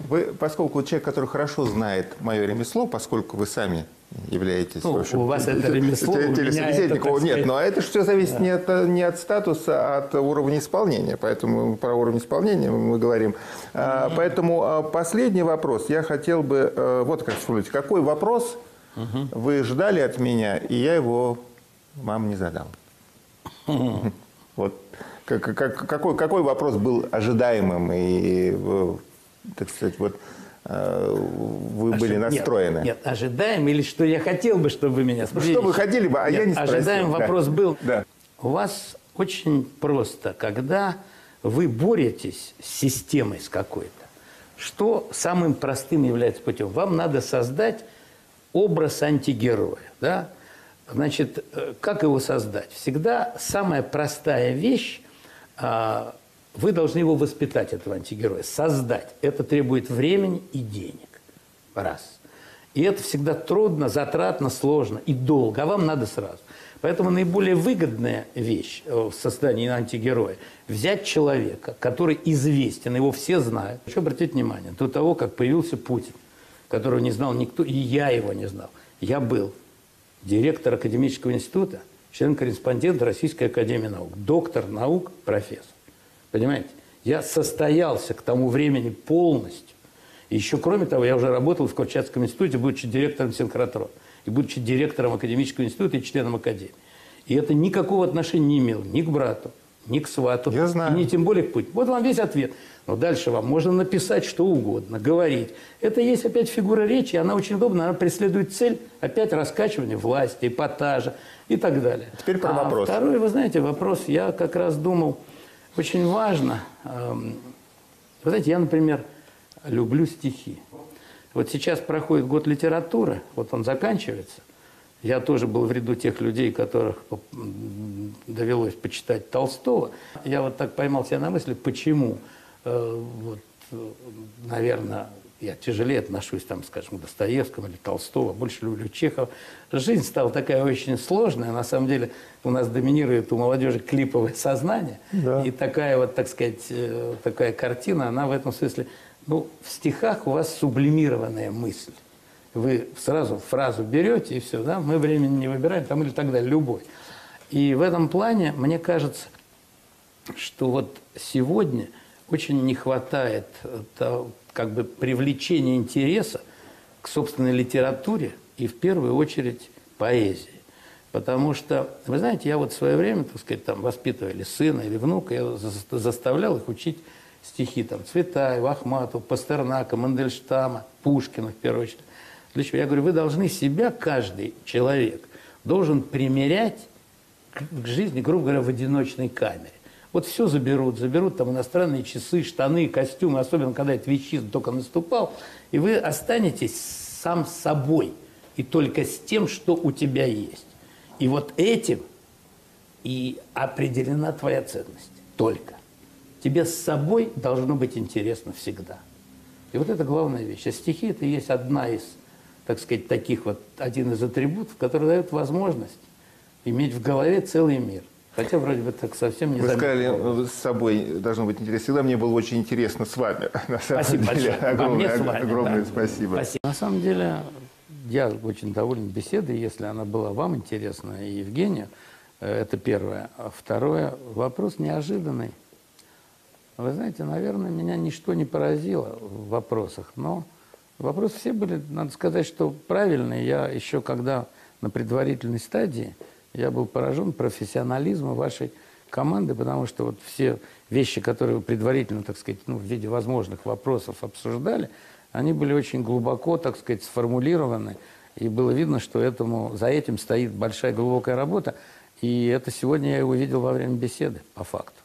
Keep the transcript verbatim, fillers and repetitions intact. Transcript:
Вы, поскольку человек, который хорошо знает мое ремесло, поскольку вы сами являетесь... Ну, общем, у вас это ремесло, телесобеседник. это, Нет, но это же все зависит да. не, от, не от статуса, а от уровня исполнения. Поэтому про уровень исполнения мы говорим. Mm-hmm. Поэтому последний вопрос. Я хотел бы... Вот как сформулировать. Какой вопрос mm-hmm. вы ждали от меня, и я его вам не задал? Mm-hmm. Вот. Как, как, какой, какой вопрос был ожидаемым и, так сказать, вот вы Ожи... были настроены? Нет, нет, ожидаем или что я хотел бы, чтобы вы меня спросили? Что вы хотели бы, а нет, я не спросил. Ожидаем да. вопрос был. Да. У вас очень просто, когда вы боретесь с системой с какой-то, что самым простым является путем? Вам надо создать образ антигероя, да? Значит, как его создать? Всегда самая простая вещь, вы должны его воспитать, этого антигероя, создать. Это требует времени и денег. Раз. И это всегда трудно, затратно, сложно и долго, а вам надо сразу. Поэтому наиболее выгодная вещь в создании антигероя – взять человека, который известен, его все знают. Хочу обратить внимание, до того, как появился Путин, которого не знал никто, и я его не знал. Я был директор академического института, член-корреспондент Российской академии наук, доктор наук, профессор. Понимаете? Я состоялся к тому времени полностью. И еще, кроме того, я уже работал в Камчатском институте, будучи директором синхротрона, и будучи директором академического института и членом академии. И это никакого отношения не имело ни к брату, ни к свату, я знаю. И ни тем более к Путину. Вот вам весь ответ. Но дальше вам можно написать что угодно, говорить. Это есть опять фигура речи, она очень удобна, она преследует цель опять раскачивания власти, эпатажа и так далее. Теперь про а вопрос. Второй, вы знаете, вопрос, я как раз думал, очень важно. Вы знаете, я, например, люблю стихи. Вот сейчас проходит год литературы, вот он заканчивается. Я тоже был в ряду тех людей, которых довелось почитать Толстого. Я вот так поймал себя на мысли, почему, вот, наверное, я тяжелее отношусь, там, скажем, к Достоевскому или Толстого, больше люблю Чехова. Жизнь стала такая очень сложная. На самом деле у нас доминирует у молодежи клиповое сознание. Да. И такая вот, так сказать, такая картина, она в этом смысле... Ну, в стихах у вас сублимированная мысль. Вы сразу фразу берете, и все, да, мы времени не выбираем, там или так далее, любой. И в этом плане, мне кажется, что вот сегодня очень не хватает того, как бы привлечения интереса к собственной литературе и в первую очередь поэзии. Потому что, вы знаете, я вот в свое время, так сказать, там, воспитывали сына или внука, я заставлял их учить стихи там, Цветаева, Ахматова, Пастернака, Мандельштама, Пушкина в первую очередь. Для чего? Я говорю, вы должны себя, каждый человек, должен примерять к жизни, грубо говоря, в одиночной камере. Вот все заберут, заберут там иностранные часы, штаны, костюмы, особенно когда этот вещизм только наступал, и вы останетесь сам с собой и только с тем, что у тебя есть. И вот этим и определена твоя ценность. Только. Тебе с собой должно быть интересно всегда. И вот это главная вещь. А стихи – это есть одна из, так сказать, таких вот, один из атрибутов, который дает возможность иметь в голове целый мир. Хотя вроде бы так совсем не Вы заметно. сказали, с собой должно быть интересно. Всегда мне было очень интересно с вами. На Спасибо самом деле. большое. Огромное, А мне с вами, огромное да. спасибо. спасибо. На самом деле, я очень доволен беседой, если она была вам интересна, и Евгению. Это первое. А второе, вопрос неожиданный. Вы знаете, наверное, меня ничто не поразило в вопросах, но вопросы все были, надо сказать, что правильные. Я еще когда на предварительной стадии, я был поражен профессионализмом вашей команды, потому что вот все вещи, которые вы предварительно, так сказать, ну, в виде возможных вопросов обсуждали, они были очень глубоко, так сказать, сформулированы, и было видно, что этому, за этим стоит большая глубокая работа, и это сегодня я увидел во время беседы, по факту.